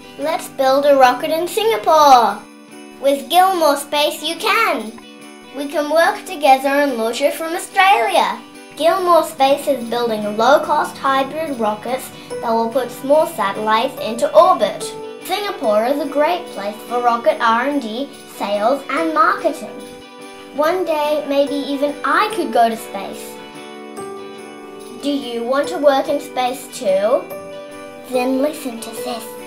Let's build a rocket in Singapore. With Gilmour Space you can. We can work together and launch it from Australia. Gilmour Space is building low-cost hybrid rockets that will put small satellites into orbit. Singapore is a great place for rocket R&D, sales and marketing. One day, maybe even I could go to space. Do you want to work in space too? Then listen to this.